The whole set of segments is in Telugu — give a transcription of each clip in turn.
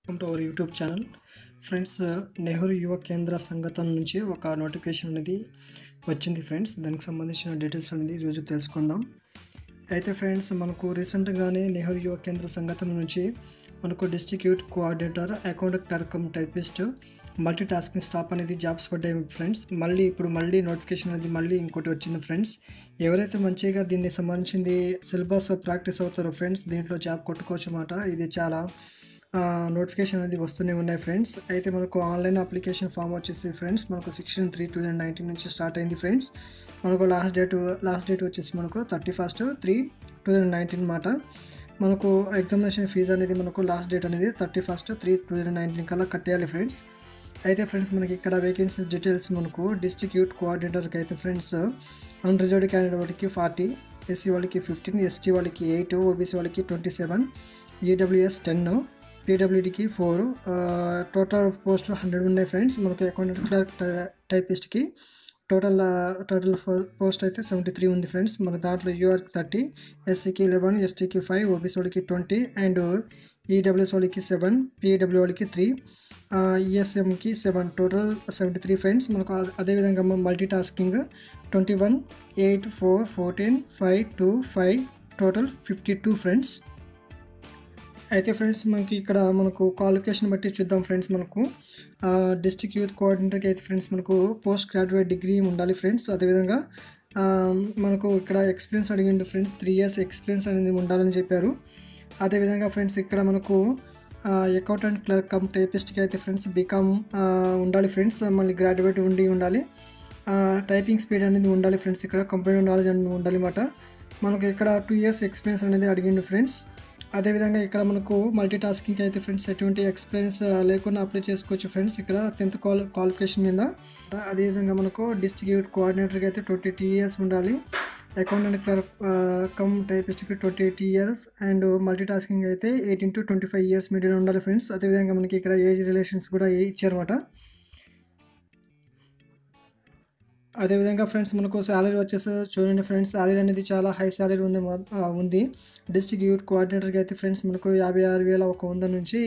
Welcome to our YouTube channel friends. Nehru Yuva Kendra Sangathan నుంచి ఒక నోటిఫికేషన్ అనేది వచ్చింది ఫ్రెండ్స్. దానికి సంబంధించిన డీటెయిల్స్ అనేది ఈరోజు తెలుసుకుందాం. అయితే ఫ్రెండ్స్, మనకు రీసెంట్గానే నెహ్రూ యువ కేంద్ర సంఘటన నుంచి మనకు district coordinator, account clerk cum typist, multi tasking staff అనేది జాబ్స్ పడ్డాయి ఫ్రెండ్స్. ఇప్పుడు మళ్ళీ నోటిఫికేషన్ అనేది మళ్ళీ ఇంకోటి వచ్చింది ఫ్రెండ్స్. ఎవరైతే మంచిగా దీన్ని సంబంధించింది సిలబస్ ప్రాక్టీస్ అవుతారో ఫ్రెండ్స్, దీంట్లో జాబ్ కొట్టుకోవచ్చు అన్నమాట. ఇది చాలా నోటిఫికేషన్ అనేది వస్తూనే ఉన్నాయి ఫ్రెండ్స్. అయితే మనకు ఆన్లైన్ అప్లికేషన్ ఫామ్ వచ్చేసి ఫ్రెండ్స్ మనకు 16/3/2019 నుంచి స్టార్ట్ అయింది ఫ్రెండ్స్. మనకు లాస్ట్ డేట్ వచ్చేసి మనకు 31/3/2019 అన్నమాట. మనకు ఎగ్జామినేషన్ ఫీజు అనేది మనకు లాస్ట్ డేట్ అనేది 31/3/2019 కల్లా కట్టేయాలి ఫ్రెండ్స్. అయితే ఫ్రెండ్స్, మనకి ఇక్కడ వేకెన్సీస్ డీటెయిల్స్ మనకు డిస్ట్రిక్ట్ కోఆర్డినేటర్కి అయితే ఫ్రెండ్స్ అన్రిజర్వ్డ్ క్యాండిడేట్ వాళ్ళకి 40, ఎస్సీ వాళ్ళకి 15, ఎస్టీ వాళ్ళకి 8, ఓబీసీ వాళ్ళకి 27, ఈడబ్ల్యూఎస్ 10, పీడబ్ల్యూడీకి 4, టోటల్ పోస్టులు 100 ఉన్నాయి ఫ్రెండ్స్. మనకు అకౌంటెంట్ క్లర్క్ టైపిస్ట్కి టోటల్ పోస్ట్ అయితే 73 ఉంది ఫ్రెండ్స్. మన దాంట్లో యూఆర్కి 30, ఎస్సీకి 11, ఎస్టీకి 5, ఓబీసీ వాళ్ళకి 20 అండ్ ఈడబ్ల్యూఎస్ వాళ్ళకి 7, పీడబ్ల్యూ వాళ్ళకి 3, ఈఎస్ఎంకి 7, టోటల్ 73 ఫ్రెండ్స్. మనకు అదేవిధంగా మల్టీ టాస్కింగ్ 21, 8, 4, 14, 5, 2, 5, టోటల్ 52 ఫ్రెండ్స్. అయితే ఫ్రెండ్స్, మనకు క్వాలిఫికేషన్ బట్టి చూద్దాం ఫ్రెండ్స్. మనకు డిస్ట్రిక్ట్ యూత్ కోఆర్డినేటర్కి అయితే ఫ్రెండ్స్ మనకు పోస్ట్ గ్రాడ్యుయేట్ డిగ్రీ ఉండాలి ఫ్రెండ్స్. అదేవిధంగా మనకు ఇక్కడ ఎక్స్పీరియన్స్ అడిగిండు ఫ్రెండ్స్, 3 years ఎక్స్పీరియన్స్ అనేది ఉండాలని చెప్పారు. అదేవిధంగా ఫ్రెండ్స్, ఇక్కడ మనకు అకౌంటెంట్ క్లర్క్ కమ్ టైపిస్ట్కి అయితే ఫ్రెండ్స్ బీకామ్ ఉండాలి ఫ్రెండ్స్. మళ్ళీ గ్రాడ్యుయేట్ ఉండాలి. టైపింగ్ స్పీడ్ అనేది ఉండాలి ఫ్రెండ్స్. ఇక్కడ కంప్యూటర్ నాలెడ్జ్ అనేది ఉండాలి అన్నమాట. మనకు ఇక్కడ 2 years ఎక్స్పీరియన్స్ అనేది అడిగిండు ఫ్రెండ్స్. అదేవిధంగా ఇక్కడ మనకు మల్టీ టాస్కింగ్ అయితే ఫ్రెండ్స్ ఎటువంటి ఎక్స్పీరియన్స్ లేకుండా అప్లై చేసుకోవచ్చు ఫ్రెండ్స్. ఇక్కడ 10th క్వాలిఫికేషన్ మీద. అదేవిధంగా మనకు డిస్ట్రిక్ట్ కోఆర్డినేటర్కి అయితే 22 years ఉండాలి. అకౌంటెంట్ క్లర్క్ కమ్ టైపిస్ట్కి 28 years అండ్ మల్టీ టాస్కింగ్ అయితే 18 to 25 years మధ్యలో ఉండాలి ఫ్రెండ్స్. అదేవిధంగా మనకి ఇక్కడ ఏజ్ రిలేషన్స్ కూడా ఇచ్చారన్నమాట. అదేవిధంగా ఫ్రెండ్స్, మనకు శాలరీ వచ్చేసి చూడండి ఫ్రెండ్స్, శాలరీ అనేది చాలా హై శాలరీ ఉంది. డిస్ట్రిక్ట్ యూత్ కోఆర్డినేటర్కి అయితే ఫ్రెండ్స్ మనకు 56,100 నుంచి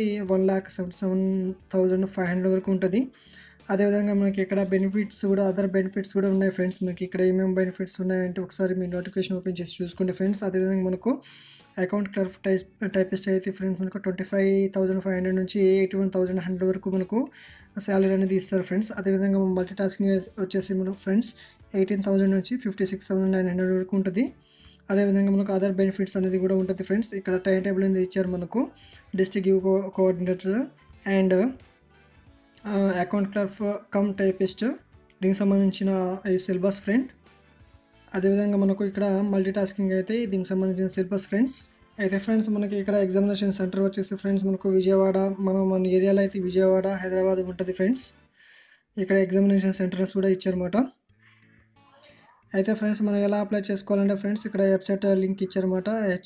1,77,500 వరకు ఉంటుంది. అదేవిధంగా మనకి ఇక్కడ బెనిఫిట్స్ కూడా, అదర్ బెనిఫిట్స్ కూడా ఉన్నాయి ఫ్రెండ్స్. మనకి ఇక్కడ ఏమేమి బెనిఫిట్స్ ఉన్నాయంటే ఒకసారి మీ నోటిఫికేషన్ ఓపెన్ చేసి చూసుకోండి ఫ్రెండ్స్. అదేవిధంగా మనకు అకౌంట్ క్లర్క్ టైపిస్ట్ అయితే ఫ్రెండ్స్ మనకు 25,500 నుంచి 81,100 వరకు మనకు శాలరీ అనేది ఇస్తారు ఫ్రెండ్స్. అదేవిధంగా మల్టీ టాస్కింగ్ వచ్చేసి మనకు ఫ్రెండ్స్ 18,000 నుంచి 56,900 వరకు ఉంటుంది. అదేవిధంగా మనకు అదర్ బెనిఫిట్స్ అనేది కూడా ఉంటుంది ఫ్రెండ్స్. ఇక్కడ టైం టేబుల్ అనేది ఇచ్చారు మనకు district coordinator and account clerk cum typist, దీనికి సంబంధించిన ఈ సిలబస్ ఫ్రెండ్. అదేవిధంగా మనకు ఇక్కడ మల్టీ టాస్కింగ్ అయితే దీనికి సంబంధించిన సిలబస్ ఫ్రెండ్స్. అయితే ఫ్రెండ్స్, మనకి ఇక్కడ ఎగ్జామినేషన్ సెంటర్ వచ్చేసి ఫ్రెండ్స్ మనకు విజయవాడ, మన ఏరియాలో అయితే విజయవాడ, హైదరాబాద్ ఉంటుంది ఫ్రెండ్స్. ఇక్కడ ఎగ్జామినేషన్ సెంటర్స్ కూడా ఇచ్చారన్నమాట. అయితే ఫ్రెండ్స్, మనం ఎలా అప్లై చేసుకోవాలంటే ఫ్రెండ్స్, ఇక్కడ వెబ్సైట్ లింక్ ఇచ్చారన్నమాట.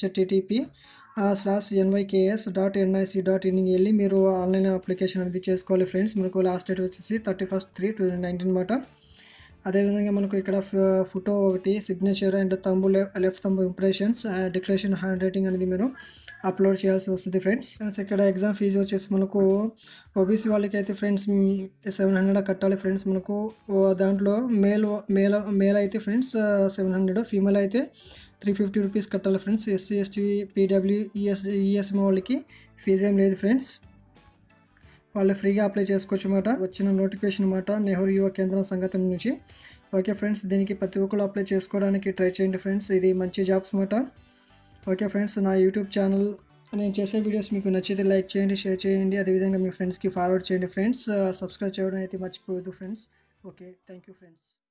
http://nyks.nic.in వెళ్ళి మీరు ఆన్లైన్ అప్లికేషన్ అనేది చేసుకోవాలి ఫ్రెండ్స్. మనకు లాస్ట్ డేట్ వచ్చేసి 31/3/2019 అన్నమాట. అదేవిధంగా మనకు ఇక్కడ ఫోటో ఒకటి, signature and left thumb impressions, declaration handwriting అనేది మీరు అప్లోడ్ చేయాల్సి వస్తుంది ఫ్రెండ్స్. ఇక్కడ ఎగ్జామ్ ఫీజు వచ్చేసి మనకు ఓబీసీ వాళ్ళకి అయితే ఫ్రెండ్స్ 700 కట్టాలి ఫ్రెండ్స్. మనకు దాంట్లో మేల్ అయితే ఫ్రెండ్స్ 700, ఫీమేల్ అయితే 350 రూపీస్ కట్టాలి friends. SC, ST, PW, ESM వాళ్ళకి ఫీజు ఏం లేదు ఫ్రెండ్స్. వాళ్ళు ఫ్రీగా అప్లై చేసుకోవచ్చు అన్నమాట. వచ్చిన నోటిఫికేషన్ అన్నమాట నెహ్రూ యువ కేంద్ర సంఘటన నుంచి. ఓకే ఫ్రెండ్స్, దీనికి ప్రతి ఒక్కరు అప్లై చేసుకోవడానికి ట్రై చేయండి ఫ్రెండ్స్. ఇది మంచి జాబ్స్ అన్నమాట. ఓకే ఫ్రెండ్స్, నా యూట్యూబ్ ఛానల్ నేను చేసే వీడియోస్ మీకు నచ్చితే లైక్ చేయండి, షేర్ చేయండి. అదేవిధంగా మీ ఫ్రెండ్స్కి ఫార్వర్డ్ చేయండి ఫ్రెండ్స్. సబ్స్క్రైబ్ చేయడం అయితే మర్చిపోవద్దు friends. Okay, thank you friends.